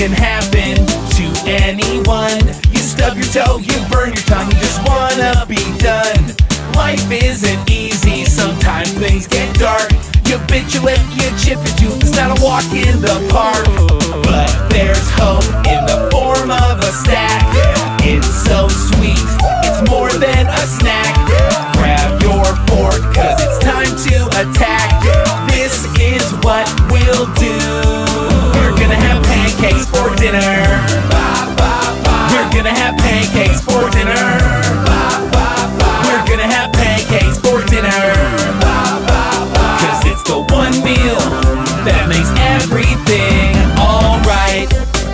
can happen to anyone. You stub your toe, you burn your tongue, you just wanna be done. Life isn't easy, sometimes things get dark. You bit your lip, you chip your tooth, it's not a walk in the park. But there's hope in the form of a stack. It's so sweet, it's more than a snack. Grab your fork, cause it's time to attack. This is what we'll do. We're gonna have pancakes for dinner. We're gonna have pancakes for dinner. We're gonna have pancakes for dinner. Cause it's the one meal that makes everything alright.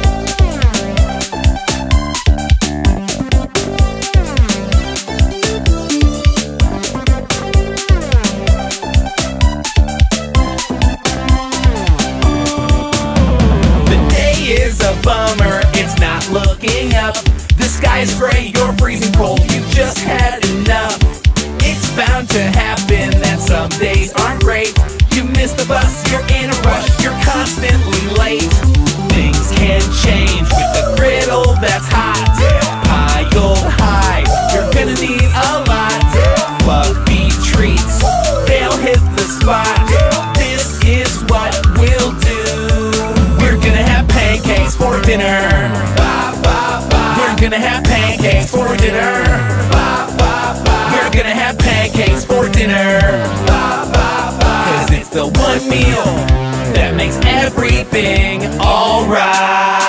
The day is a bummer, it's not looking up. The sky's gray, you're freezing cold, you've just had enough. It's bound to happen that some days aren't great. You miss the bus, you're in a rush, you're constantly late. Things can change with the griddle that's hot. Piled high, you're gonna need a lot. Fluffy treats, they'll hit the spot. This is what we'll do. We're gonna have pancakes for dinner. We're gonna have pancakes for dinner. We're gonna have pancakes for dinner. Cause it's the one meal that makes everything alright.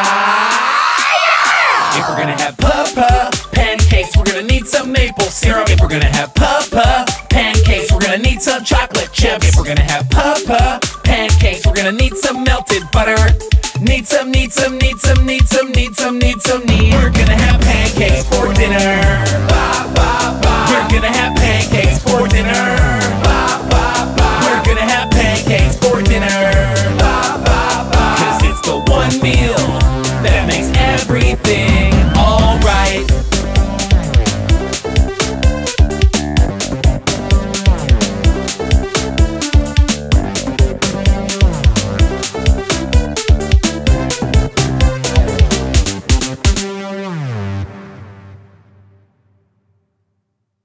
If we're gonna have papa pancakes, we're gonna need some maple syrup. If we're gonna have papa pancakes, we're gonna need some chocolate chips. If we're gonna have papa pancakes, we're gonna need some melted butter. Need some. We're gonna have pancakes for dinner.